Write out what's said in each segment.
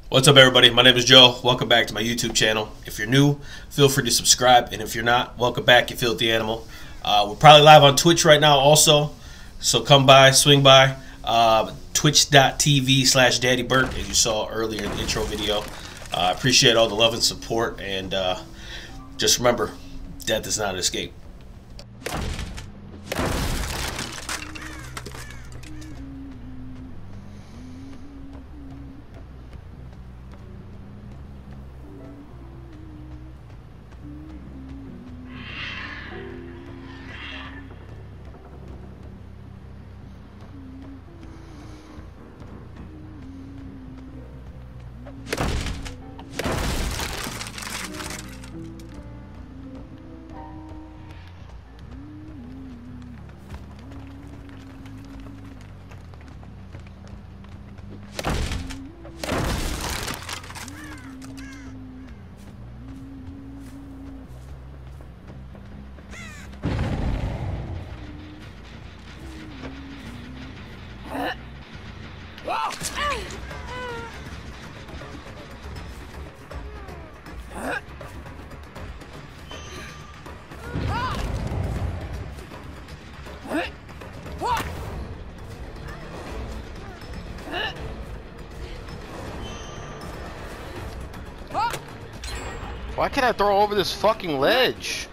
What's up, everybody? My name is Joe. Welcome back to my YouTube channel. If you're new, feel free to subscribe, and if you're not, welcome back, you filthy animal. We're probably live on Twitch right now also, so come by, swing by. Twitch.tv/DaddyBurt, as you saw earlier in the intro video. I appreciate all the love and support, and just remember, death is not an escape. Why can't I throw over this fucking ledge?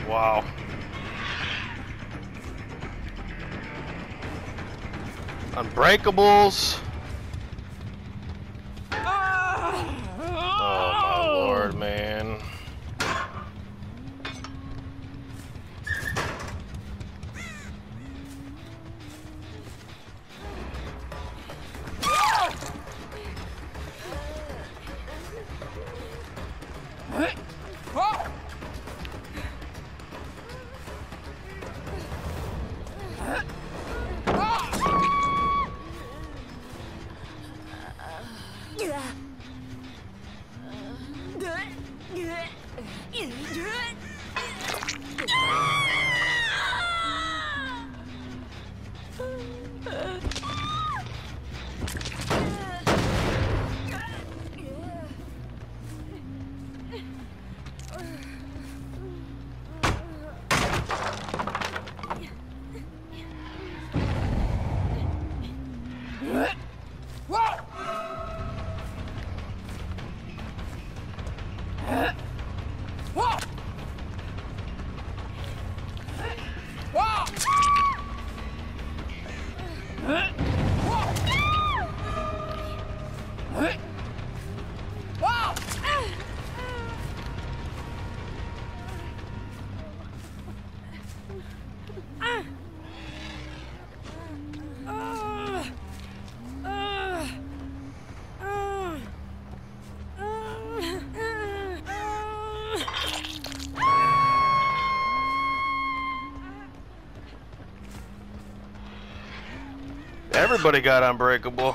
Wow. Unbreakables. Oh my lord, man. Everybody got unbreakable.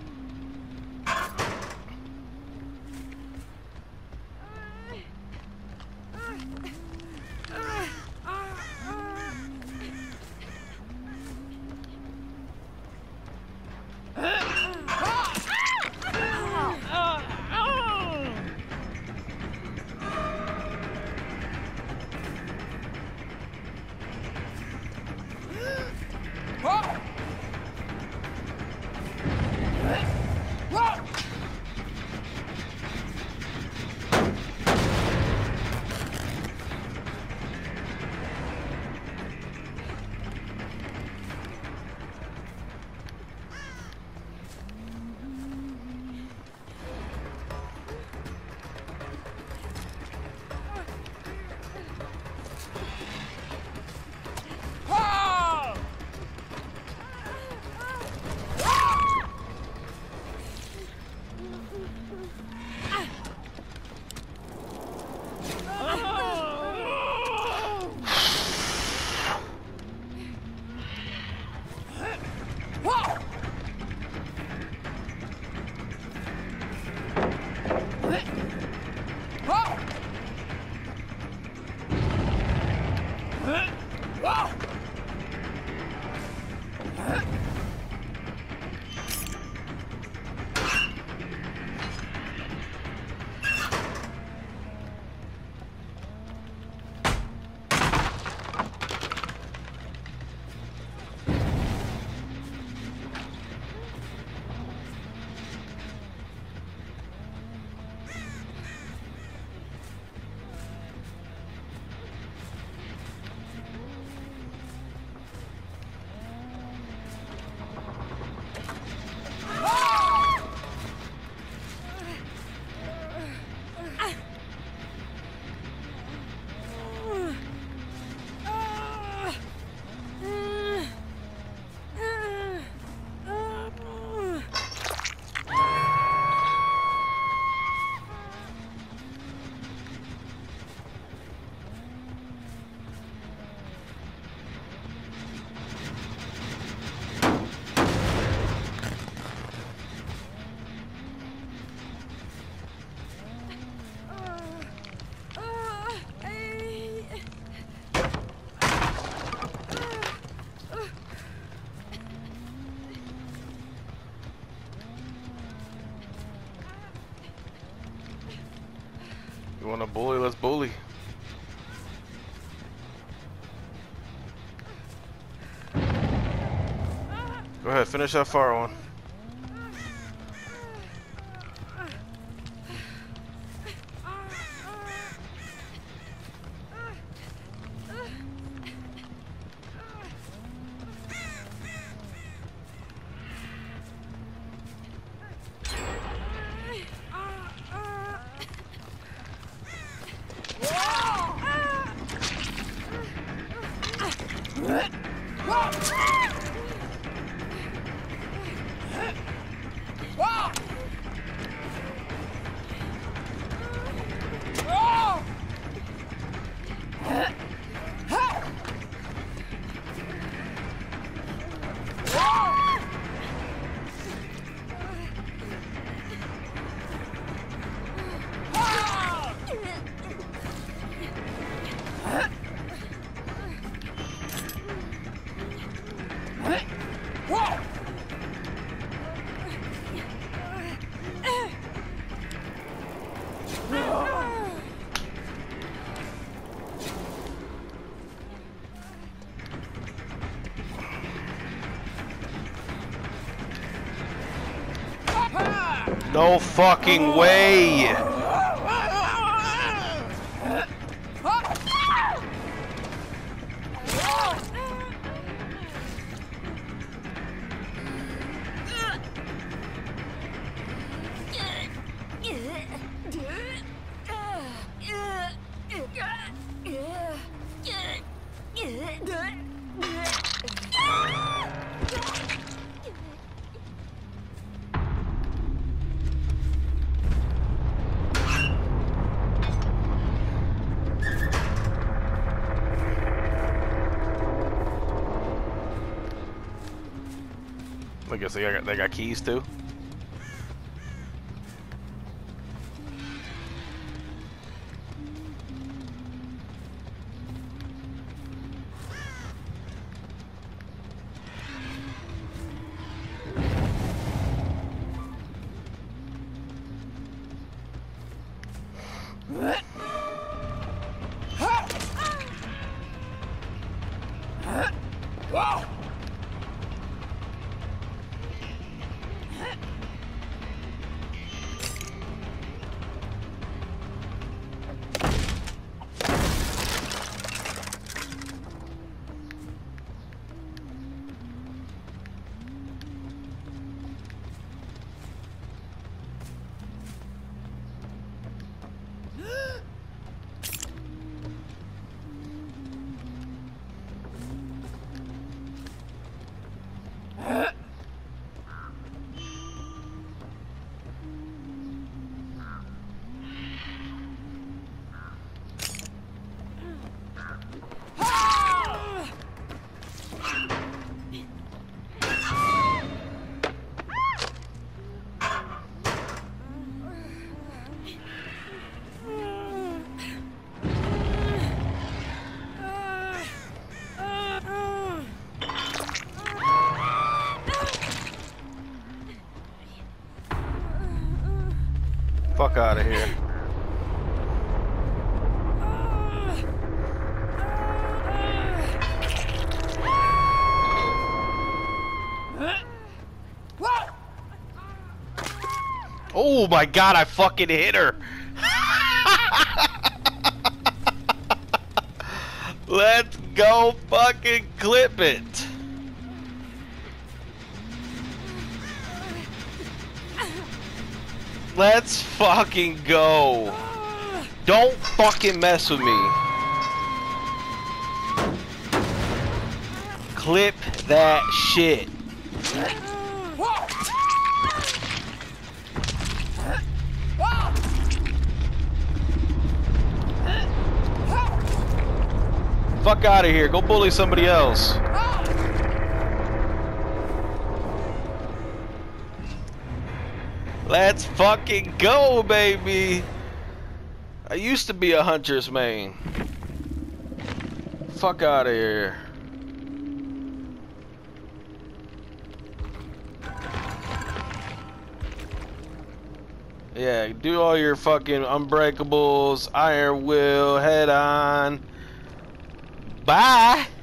You wanna bully? Let's bully. Go ahead, finish that far one. No fucking way! I guess they got keys too. Fuck out of here. Oh my god, I fucking hit her. Let's go fucking clip it. Let's fucking go. Don't fucking mess with me. Clip that shit. Fuck out of here. Go bully somebody else. Let's fucking go, baby. I used to be a hunter's main. Fuck out of here. Yeah, do all your fucking unbreakables, iron will, head on. Bye.